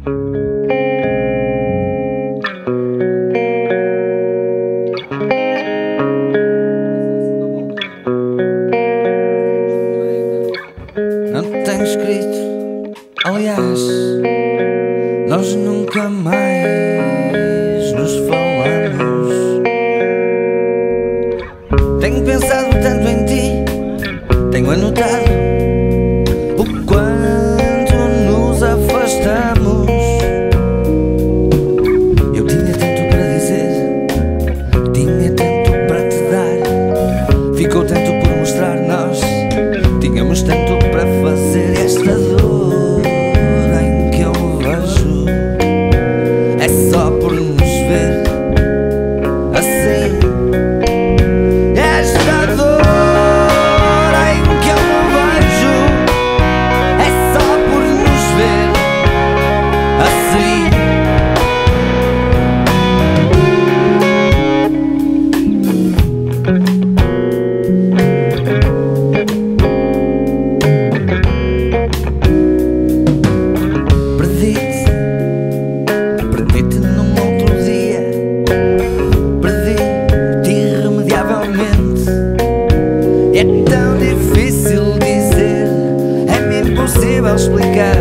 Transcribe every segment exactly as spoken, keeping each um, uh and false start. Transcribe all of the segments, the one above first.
Não tenho escrito, aliás, nós nunca mais nos falamos. Tenho pensado tanto em ti, tenho anotado o quanto nos afastamos. Eu tinha tanto para dizer, tinha tanto para te dar, ficou tanto por mostrar, nós tínhamos tanto para fazer. Esta dor em que eu me vejo é só por nos ver assim. Esta dor em que eu me vejo é só por nos ver assim. Perdi-te, perdi-te num outro dia, perdi-te irremediavelmente. É tão difícil dizer, é-me impossível explicar.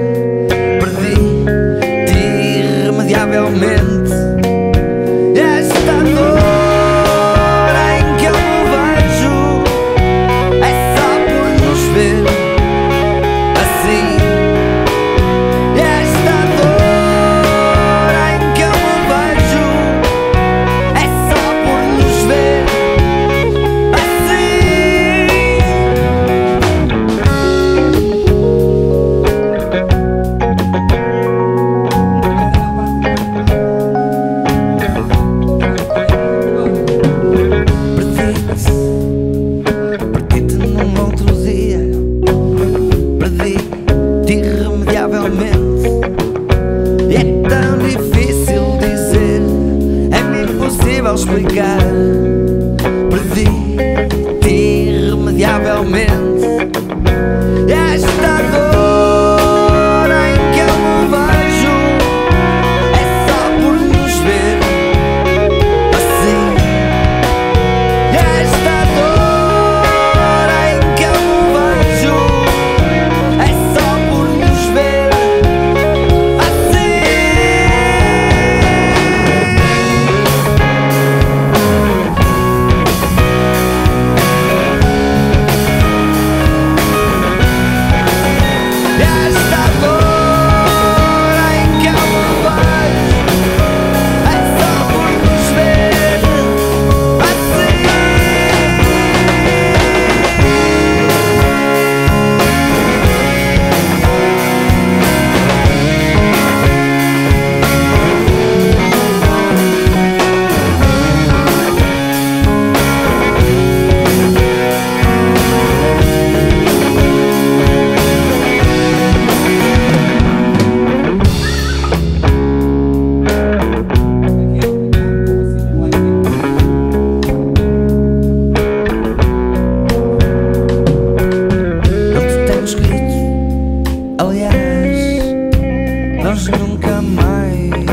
Perdi-te irremediavelmente. Esta dor em que eu me vejo é só por nos ver assim. Esta dor em que eu me vejo é só por nos ver assim. Perdi-te, perdi-te num outro dia, perdi-te irremediavelmente. É tão difícil dizer, é-me impossível explicar. Perdi-te irremediavelmente. Esta dor em que eu me vejo é só por nos ver assim. Esta dor em que eu me vejo é só por nos ver assim. Esta dor em que eu me vejo é só por nos ver assim. Não te tenho escrito, aliás, nós nunca mais